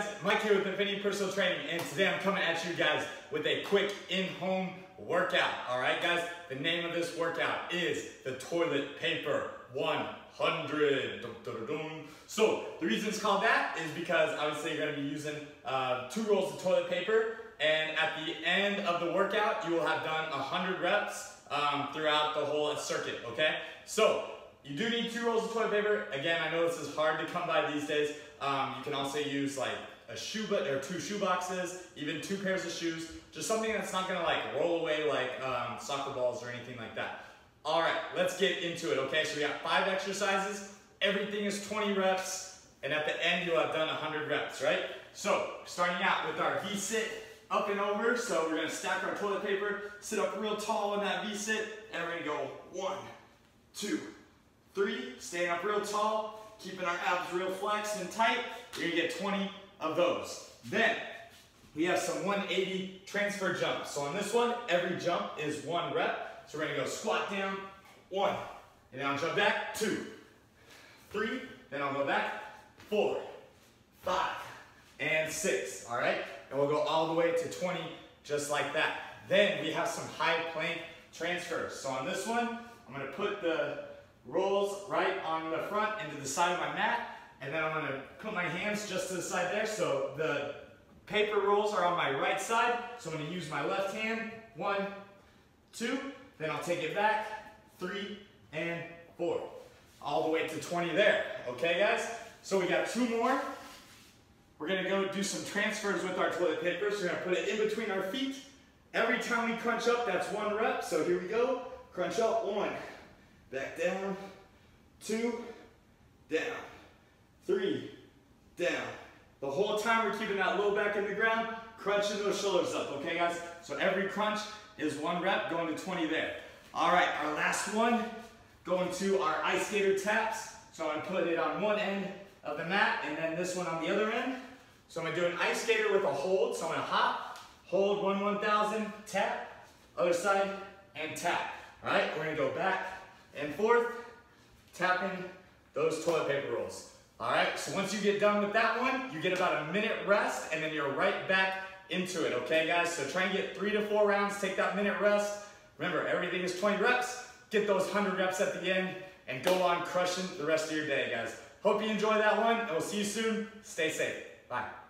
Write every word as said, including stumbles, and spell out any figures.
Mike here with Infinity Personal Training, and today I'm coming at you guys with a quick in-home workout. All right, guys, the name of this workout is the Toilet Paper one hundred. Dun, dun, dun, dun. So the reason it's called that is because obviously you're going to be using uh, two rolls of toilet paper, and at the end of the workout, you will have done one hundred reps um, throughout the whole circuit, okay? So you do need two rolls of toilet paper. Again, I know this is hard to come by these days. Um, you can also use like a shoe, but or two shoe boxes, even two pairs of shoes, just something that's not gonna like roll away like um, soccer balls or anything like that. All right, let's get into it, okay? So we got five exercises. Everything is twenty reps, and at the end, you'll have done one hundred reps, right? So starting out with our V-sit, up and over. So we're gonna stack our toilet paper, sit up real tall in that V-sit, and we're gonna go one, two, three, staying up real tall, keeping our abs real flexed and tight. You're gonna get twenty of those. Then we have some one eighty transfer jumps. So on this one, every jump is one rep. So we're gonna go squat down, one, and then I'll jump back, two, three, then I'll go back, four, five, and six, all right? And we'll go all the way to twenty, just like that. Then we have some high plank transfers. So on this one, I'm gonna put the rolls right on the front and to the side of my mat, and then I'm gonna put my hands just to the side there. So the paper rolls are on my right side, so I'm gonna use my left hand, one, two, then I'll take it back, three, and four. All the way to twenty there, okay guys? So we got two more. We're gonna go do some transfers with our toilet paper. So we're gonna put it in between our feet. Every time we crunch up, that's one rep. So here we go, crunch up, one, back down, two, down, three, down. The whole time we're keeping that low back in the ground, crunching those shoulders up, okay guys? So every crunch is one rep, going to twenty there. All right, our last one, going to our ice skater taps. So I'm gonna put it on one end of the mat, and then this one on the other end. So I'm gonna do an ice skater with a hold. So I'm gonna hop, hold one one thousand, tap, other side, and tap. All right, we're gonna go back and forth, tapping those toilet paper rolls. All right, so once you get done with that one, you get about a minute rest, and then you're right back into it, okay guys? So try and get three to four rounds, take that minute rest. Remember, everything is twenty reps. Get those one hundred reps at the end, and go on crushing the rest of your day, guys. Hope you enjoy that one, and we'll see you soon. Stay safe. Bye.